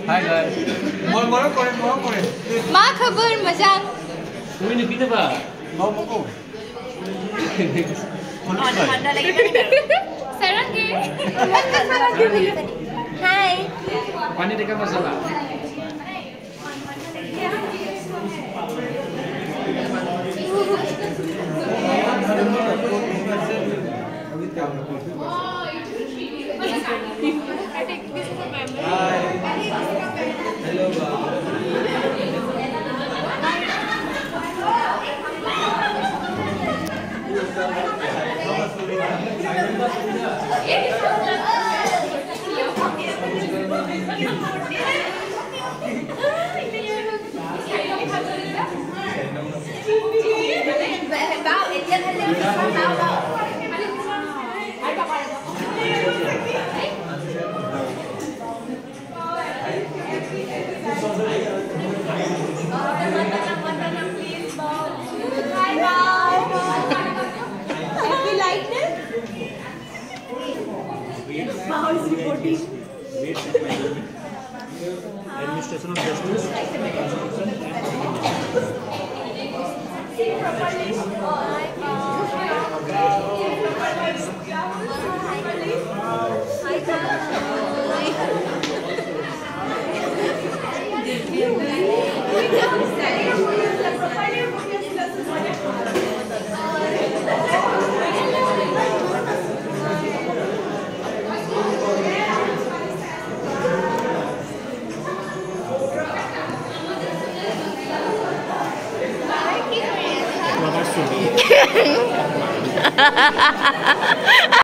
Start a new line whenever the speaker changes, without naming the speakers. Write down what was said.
Hi guys. Mau kore.
Ma khabar majang.
Kami ni kita ba? Mau ko.
Ada lagi kan? Sarangge. Hi.
Pani dekat masalah.
I take this for memory.
Hi. Hello.
How is reporting?
Administration of justice.
Ha ha ha ha ha!